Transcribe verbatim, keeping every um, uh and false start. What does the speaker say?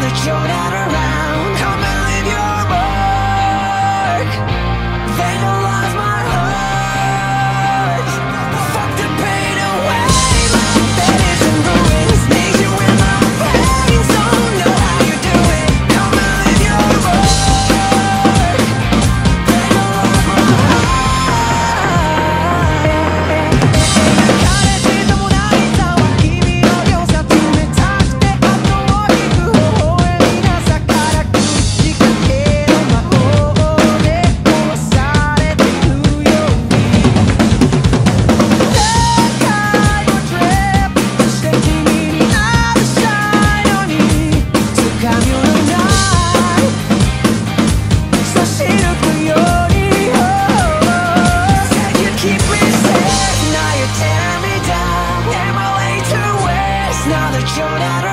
that you're not around. Come and leave your mark. Vandalize my heart. Fuck the pain away. My bed is in ruins. Need you in my veins. Don't know how you do it. Come and leave your mark. Vandalize my heart. 彼氏ともないさは君の良さ冷たくて後を引く微笑みなさから口かけの魔法で壊されてくように世界をトリップして君になるしたいのにつかみようのない差し抜くように Said you'd keep me safe, now you're tearing me down. Am I way too waste now that you're not